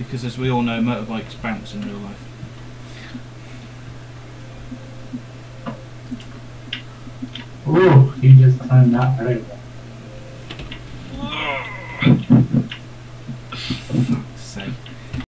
because as we all know, motorbikes bounce in real life. Ooh, he just turned that very well.